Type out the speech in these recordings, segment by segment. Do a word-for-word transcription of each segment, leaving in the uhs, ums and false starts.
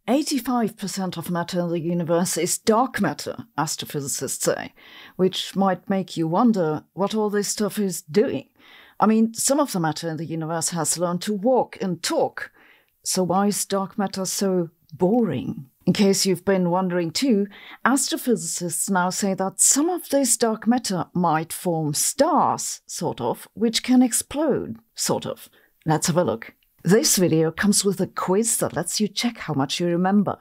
eighty-five percent of matter in the universe is dark matter, astrophysicists say, which might make you wonder what all this stuff is doing. I mean, some of the matter in the universe has learned to walk and talk. So why is dark matter so boring? In case you've been wondering too, astrophysicists now say that some of this dark matter might form stars, sort of, which can explode, sort of. Let's have a look. This video comes with a quiz that lets you check how much you remember.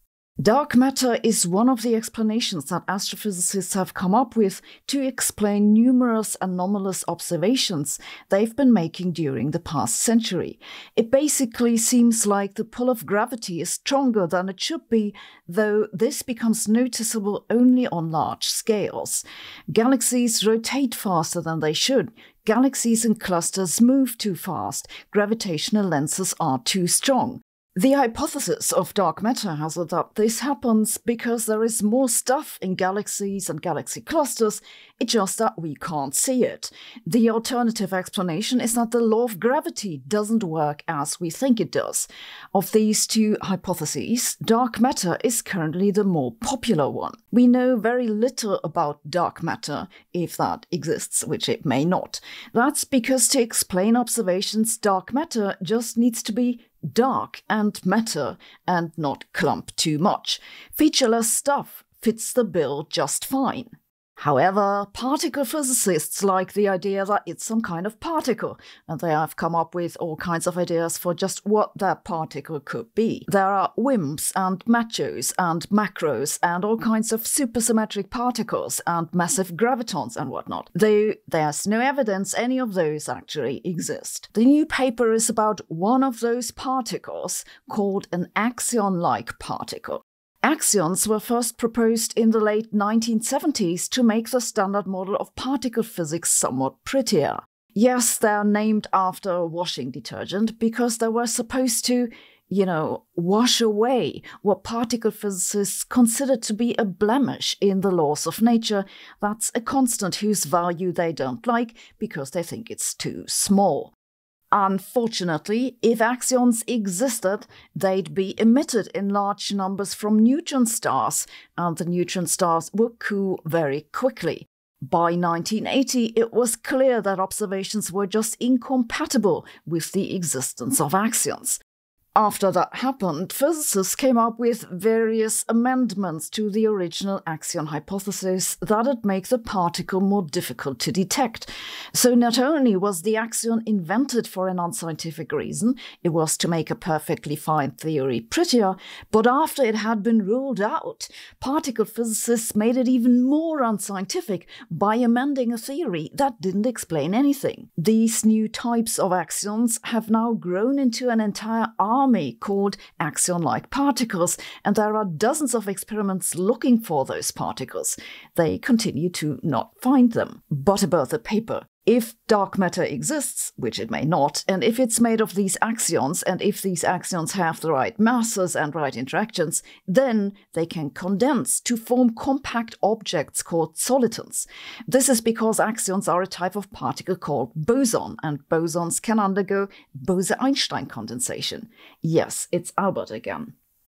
Dark matter is one of the explanations that astrophysicists have come up with to explain numerous anomalous observations they've been making during the past century. It basically seems like the pull of gravity is stronger than it should be, though this becomes noticeable only on large scales. Galaxies rotate faster than they should. Galaxies and clusters move too fast. Gravitational lenses are too strong. The hypothesis of dark matter has it that this happens because there is more stuff in galaxies and galaxy clusters, it's just that we can't see it. The alternative explanation is that the law of gravity doesn't work as we think it does. Of these two hypotheses, dark matter is currently the more popular one. We know very little about dark matter, if that exists, which it may not. That's because to explain observations, dark matter just needs to be dark and matter and not clump too much. Featureless stuff fits the bill just fine. However, particle physicists like the idea that it's some kind of particle, and they have come up with all kinds of ideas for just what that particle could be. There are W I M Ps and machos and macros and all kinds of supersymmetric particles and massive gravitons and whatnot, though there's no evidence any of those actually exist. The new paper is about one of those particles called an axion-like particle. Axions were first proposed in the late nineteen seventies to make the standard model of particle physics somewhat prettier. Yes, they're named after a washing detergent because they were supposed to, you know, wash away what particle physicists consider to be a blemish in the laws of nature. That's a constant whose value they don't like because they think it's too small. Unfortunately, if axions existed, they'd be emitted in large numbers from neutron stars, and the neutron stars would cool very quickly. By nineteen eighty, it was clear that observations were just incompatible with the existence of axions. After that happened, physicists came up with various amendments to the original axion hypothesis that'd make the particle more difficult to detect. So not only was the axion invented for an unscientific reason, it was to make a perfectly fine theory prettier, but after it had been ruled out, particle physicists made it even more unscientific by amending a theory that didn't explain anything. These new types of axions have now grown into an entire army army called axion-like particles, and there are dozens of experiments looking for those particles. They continue to not find them. But about the paper. If dark matter exists, which it may not, and if it's made of these axions, and if these axions have the right masses and right interactions, then they can condense to form compact objects called solitons. This is because axions are a type of particle called boson, and bosons can undergo Bose-Einstein condensation. Yes, it's Albert again.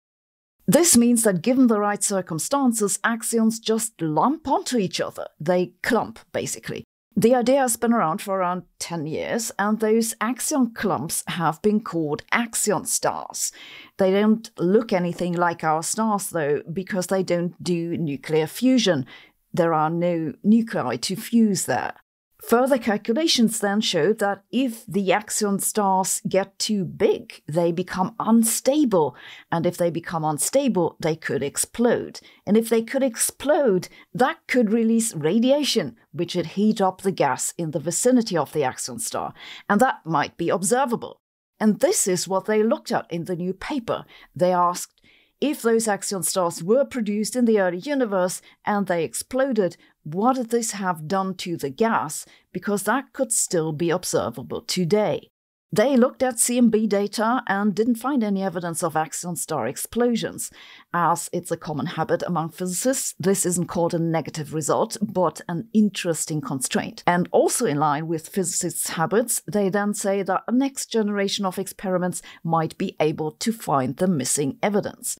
This means that given the right circumstances, axions just lump onto each other. They clump, basically. The idea has been around for around ten years, and those axion clumps have been called Axion Stars. They don't look anything like our stars, though, because they don't do nuclear fusion. There are no nuclei to fuse there. Further calculations then showed that if the axion stars get too big, they become unstable, and if they become unstable, they could explode. And if they could explode, that could release radiation, which would heat up the gas in the vicinity of the axion star, and that might be observable. And this is what they looked at in the new paper. They asked, if those axion stars were produced in the early universe and they exploded, what did this have done to the gas? Because that could still be observable today. They looked at C M B data and didn't find any evidence of axion star explosions. As it's a common habit among physicists, this isn't called a negative result, but an interesting constraint. And also in line with physicists' habits, they then say that a next generation of experiments might be able to find the missing evidence.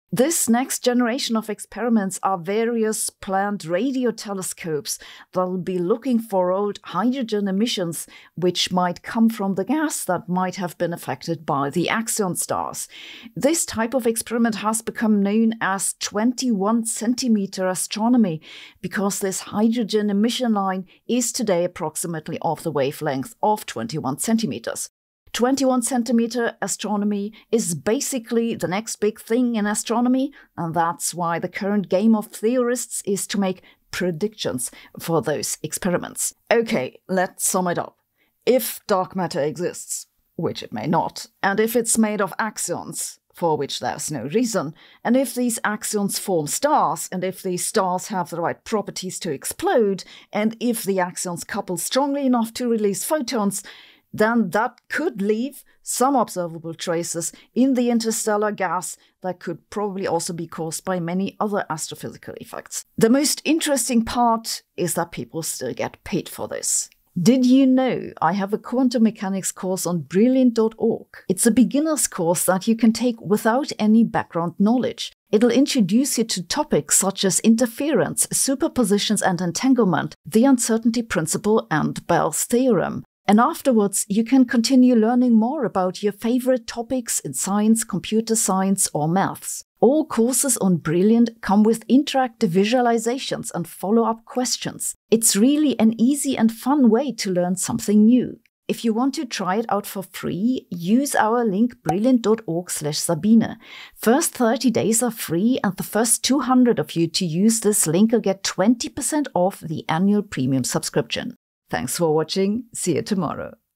This next generation of experiments are various planned radio telescopes that will be looking for old hydrogen emissions which might come from the gas that might have been affected by the Axion Stars. This type of experiment has become known as twenty-one centimeter astronomy because this hydrogen emission line is today approximately of the wavelength of twenty-one centimeters. twenty-one centimeter astronomy is basically the next big thing in astronomy, and that's why the current game of theorists is to make predictions for those experiments. Okay, let's sum it up. If dark matter exists, which it may not, and if it's made of axions, for which there's no reason, and if these axions form stars, and if these stars have the right properties to explode, and if the axions couple strongly enough to release photons, then that could leave some observable traces in the interstellar gas that could probably also be caused by many other astrophysical effects. The most interesting part is that people still get paid for this. Did you know I have a quantum mechanics course on brilliant dot org? It's a beginner's course that you can take without any background knowledge. It'll introduce you to topics such as interference, superpositions and entanglement, the uncertainty principle and Bell's theorem. And afterwards, you can continue learning more about your favorite topics in science, computer science, or maths. All courses on Brilliant come with interactive visualizations and follow-up questions. It's really an easy and fun way to learn something new. If you want to try it out for free, use our link brilliant dot org slash Sabine. First thirty days are free, and the first two hundred of you to use this link will get twenty percent off the annual premium subscription. Thanks for watching. See you tomorrow.